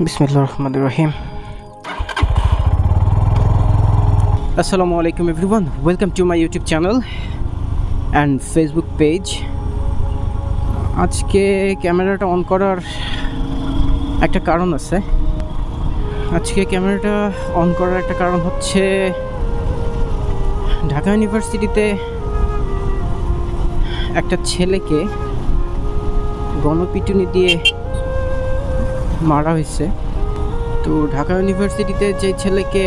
Bismillahirrahmanirrahim. Assalamualaikum everyone. Welcome to my YouTube channel and Facebook page. আজকে ক্যামেরাটা on করার একটা কারণ আছে। আজকে ক্যামেরাটা অন করার একটা কারণ হচ্ছে ঢাকা ইউনিভার্সিটিতে একটা ছেলেকে গণপিটুনি দিয়ে মারা হয়েছে। তো ঢাকা ইউনিভার্সিটিতে যে ছেলেকে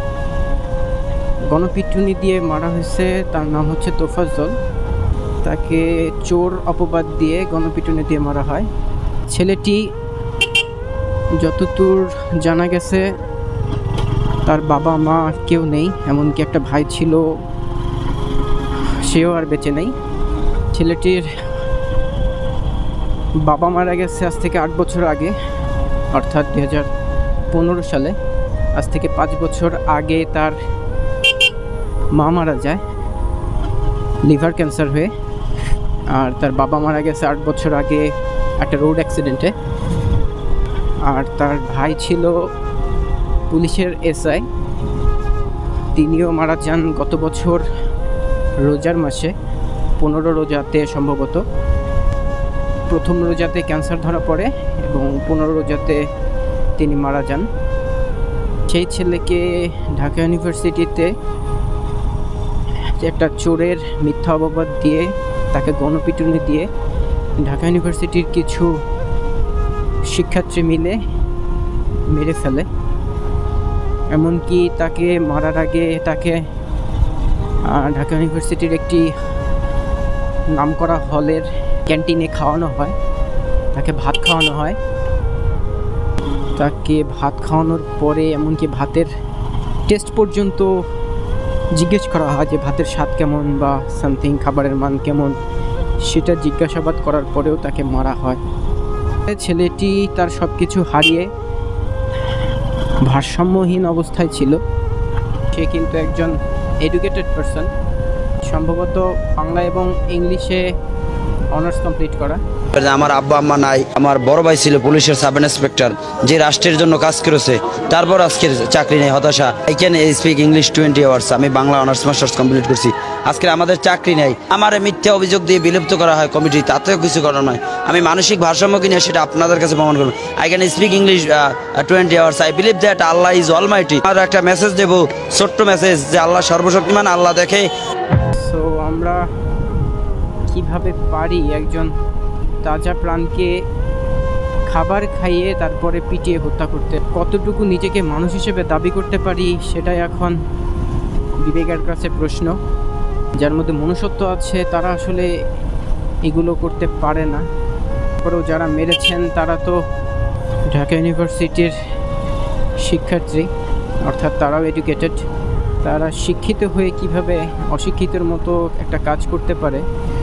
গণপিটুনি দিয়ে মারা হয়েছে তার নাম হচ্ছে তোফাজ্জল। তাকে চোর অপবাদ দিয়ে গণপিটুনি দিয়ে মারা হয়। ছেলেটি যতদূর জানা গেছে তার বাবা মা কেউ নেই, এমনকি একটা ভাই ছিল, সেও আর বেঁচে নেই। ছেলেটির বাবা মারা গেছে আজ থেকে 8 বছর আগে, অর্থাৎ 2015 সালে। আজ থেকে 5 বছর আগে তার মা মারা যায় লিভার ক্যান্সার হয়ে, আর তার বাবা মারা গেছে 8 বছর আগে একটা রোড অ্যাক্সিডেন্টে। আর তার ভাই ছিল পুলিশের এসআই, তিনিও মারা যান গত বছর রোজার মাসে 15 রোজাতে। সম্ভবত প্রথম রোজাতে ক্যান্সার ধরা পড়ে এবং 15 রোজাতে তিনি মারা যান। সেই ছেলেকে ঢাকা ইউনিভার্সিটিতে একটা চোরের মিথ্যা অপবাদ দিয়ে তাকে গণপিটুনি দিয়ে ঢাকা ইউনিভার্সিটির কিছু শিক্ষার্থী মিলে মেরে ফেলে। এমনকি তাকে মারার আগে তাকে ঢাকা ইউনিভার্সিটির একটি নামকরা হলের ক্যান্টিনে খাওয়ানো হয়, তাকে ভাত খাওয়ানো হয়। তাকে ভাত খাওয়ানোর পরে এমনকি ভাতের টেস্ট পর্যন্ত জিজ্ঞেস করা হয় যে ভাতের স্বাদ কেমন বা সামথিং, খাবারের মান কেমন, সেটা জিজ্ঞাসাবাদ করার পরেও তাকে মারা হয়। ছেলেটি তার সব কিছু হারিয়ে ভারসাম্যহীন অবস্থায় ছিল। সে কিন্তু একজন এডুকেটেড পারসন, সম্ভবত বাংলা এবং ইংলিশে অনার্স কমপ্লিট করা। আমার আব্বা আম্মা নাই, আমার বড় ভাই ছিল পুলিশের সাব ইন্সপেক্টর, যে রাষ্ট্রের জন্য কাজ করেছে, তারপর আজকের চাকরি নেই, হতাশা। I can speak English 20 hours. আমি বাংলা অনার্স মাস্টার্স কমপ্লিট করছি, আজকে আমাদের চাকরি নেই। আমার মিথ্যা অভিযোগ দিয়ে বিলুপ্ত করা হয় কমিটি, তাতেও কিছু করার নয়। আমি মানসিক ভারসাম্য কিনে সেটা আপনাদের কাছে প্রমাণ করবো। I can speak English 20 hours. I believe that Allah is almighty. আর একটা মেসেজ দেবো, ছোট্ট মেসেজ, যে আল্লাহ সর্বশক্তিমান, আল্লাহ দেখে। সো আমরা কিভাবে পারি একজন তাজা প্রাণকে খাবার খাইয়ে তারপরে পিটিয়ে হত্যা করতে? কতটুকু নিজেকে মানুষ হিসেবে দাবি করতে পারি সেটাই এখন বিবেকের কাছে প্রশ্ন। যার মধ্যে মনুষ্যত্ব আছে তারা আসলে এগুলো করতে পারে না। পরেও যারা মেরেছেন তারা তো ঢাকা ইউনিভার্সিটির শিক্ষার্থী, অর্থাৎ তারাও এডুকেটেড। তারা শিক্ষিত হয়ে কিভাবে অশিক্ষিতের মতো একটা কাজ করতে পারে?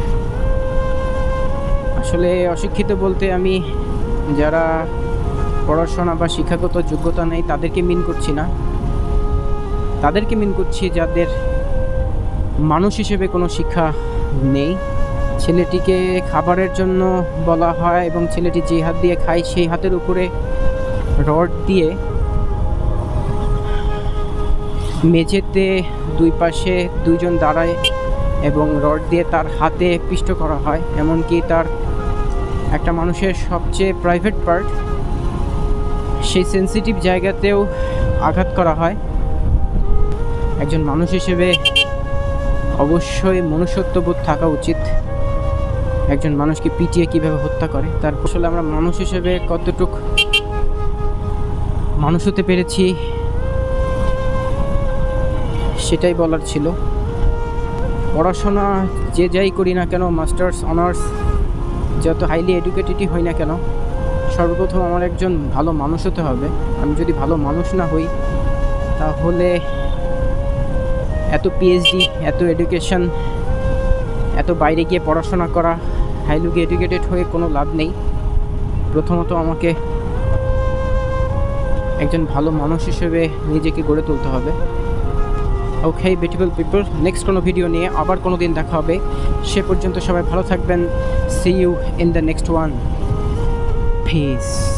আসলে অশিক্ষিত বলতে আমি যারা পড়াশোনা বা শিক্ষাগত যোগ্যতা নেই তাদেরকে মিন করছি না, তাদেরকে মিন করছি যাদের মানুষ হিসেবে কোনো শিক্ষা নেই। ছেলেটিকে খাবারের জন্য বলা হয় এবং ছেলেটি যে হাত দিয়ে খায় সেই হাতের উপরে রড দিয়ে মেঝেতে দুই পাশে দুইজন দাঁড়ায় এবং রড দিয়ে তার হাতে পিষ্ট করা হয়। এমনকি তার একটা মানুষের সবচেয়ে প্রাইভেট পার্ট, সেই সেন্সিটিভ জায়গাতেও আঘাত করা হয়। একজন মানুষ হিসেবে অবশ্যই মনুষ্যত্ববোধ থাকা উচিত। একজন মানুষকে পিটিয়ে কিভাবে হত্যা করে, তার আসলে আমরা মানুষ হিসেবে কতটুকু মানুষ হতে পেরেছি সেটাই বলার ছিল। পড়াশোনা যে যাই করি না কেন, মাস্টার্স অনার্স যত হাইলি এডুকেটেডই হই না কেন, সর্বপ্রথম আমার একজন ভালো মানুষ হতে হবে। আমি যদি ভালো মানুষ না হই তাহলে এত পিএইচডি, এত এডুকেশন, এত বাইরে গিয়ে পড়াশোনা করা, হাইলি এডুকেটেড হয়ে কোনো লাভ নেই। প্রথমত আমাকে একজন ভালো মানুষ হিসেবে নিজেকে গড়ে তুলতে হবে। ওকে বিউটিফুল পিপল, নেক্সট কোনো ভিডিও নিয়ে আবার কোনো দিন দেখা হবে। সে পর্যন্ত সবাই ভালো থাকবেন। See you in the next one. Peace.